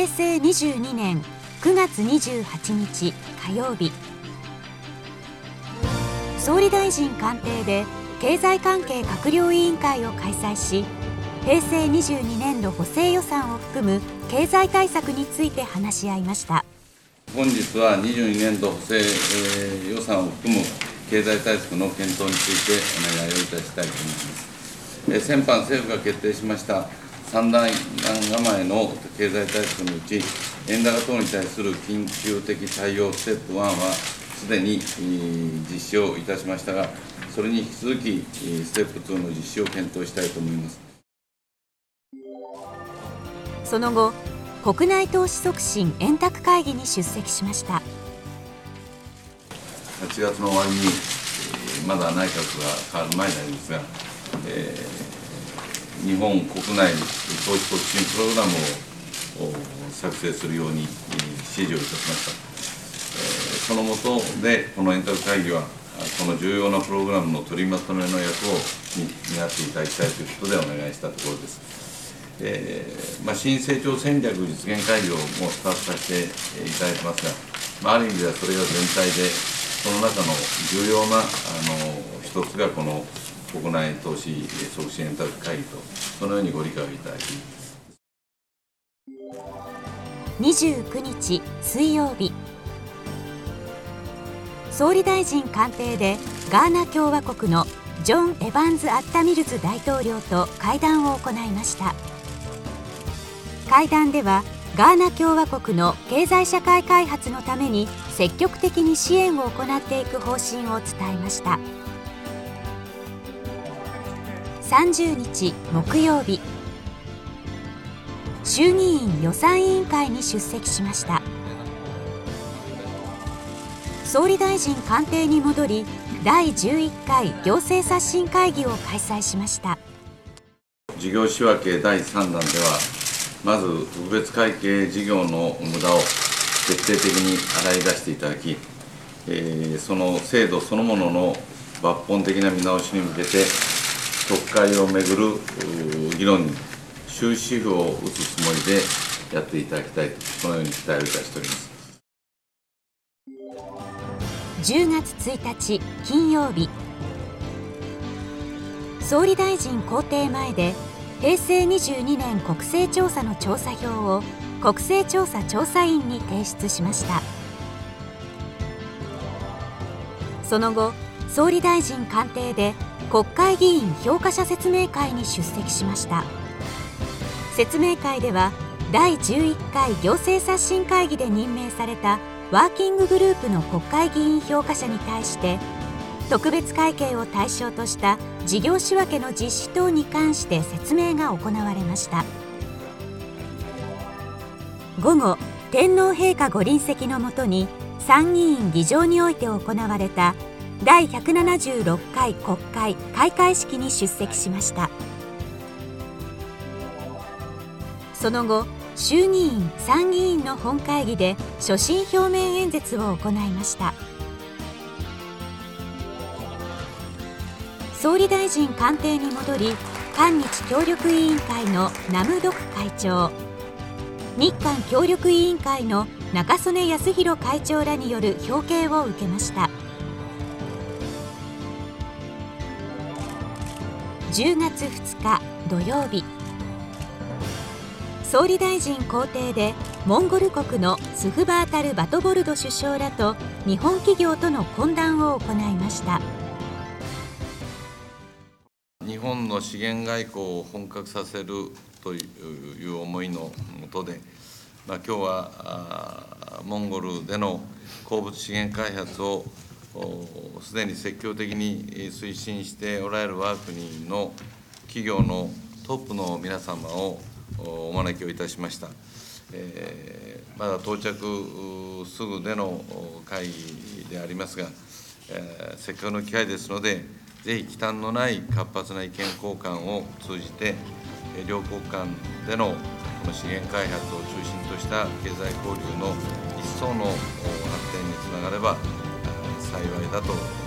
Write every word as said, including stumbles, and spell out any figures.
へいせいにじゅうにねんくがつにじゅうはちにち火曜日、総理大臣官邸で経済関係閣僚委員会を開催し、へいせいにじゅうにねんど補正予算を含む経済対策について話し合いました。 本日はにじゅうにねんど補正、えー、予算を含む経済対策の検討についてお願いをいたしたいと思います。えー、先般政府が決定しました三段構えの経済対策のうち、円高等に対する緊急的対応ステップワンはすでに実施をいたしましたが、それに引き続きステップツーの実施を検討したいと思います。 その後、国内投資促進円卓会議に出席しました。はちがつの終わりに、まだ内閣が変わる前になりますが、えー、日本国内投資促進プログラムを作成するように指示をいたしました。えー、その下で、この円卓会議は、この重要なプログラムの取りまとめの役を担っていただきたいということでお願いしたところです。えーまあ、新成長戦略実現会議をもうスタートさせていただいてますが、まあ、ある意味ではそれが全体で、その中の重要なあの一つがこの国内投資促進円卓会議と、そのようにご理解をいただき。 にじゅうくにち水曜日、総理大臣官邸でガーナ共和国のジョン・エヴァンズ・アッタミルズ大統領と会談を行いました。会談では、ガーナ共和国の経済社会開発のために積極的に支援を行っていく方針を伝えました。さんじゅうにち木曜日、衆議院予算委員会に出席しました。総理大臣官邸に戻り、だいじゅういっかい行政刷新会議を開催しました。 事業仕分けだいさんだんでは、まず特別会計事業の無駄を徹底的に洗い出していただき、えー、その制度そのものの抜本的な見直しに向けて、特会をめぐる議論に終止符を打つつもりでやっていただきたいと、このように期待をいたしております。 じゅうがつついたち金曜日、総理大臣公邸前でへいせいにじゅうにねん国勢調査の調査票を国勢調査調査員に提出しました。その後、総理大臣官邸で国会議員評価者説明会に出席しました。説明会では、だいじゅういっかい行政刷新会議で任命されたワーキンググループの国会議員評価者に対して、特別会計を対象とした事業仕分けの実施等に関して説明が行われました。午後、天皇陛下ご臨席のもとに参議院議場において行われただいひゃくななじゅうろっかい国会開会式に出席しました。その後、衆議院参議院の本会議で所信表明演説を行いました。総理大臣官邸に戻り、韓日協力委員会のナムドク会長、日韓協力委員会の中曽根康弘会長らによる表敬を受けました。じゅうがつふつか土曜日、総理大臣公邸でモンゴル国のスフバータル・バトボルド首相らと日本企業との懇談を行いました。 日本の資源外交を本格させるという思いのもとで、まあ、今日はモンゴルでの鉱物資源開発をすでに積極的に推進しておられる我が国の企業のトップの皆様をお招きをいたしました。えー、まだ到着すぐでの会議でありますが、えー、せっかくの機会ですので、ぜひ忌憚のない活発な意見交換を通じて、両国間でのこの資源開発を中心とした経済交流の一層の発展につながれば幸いだと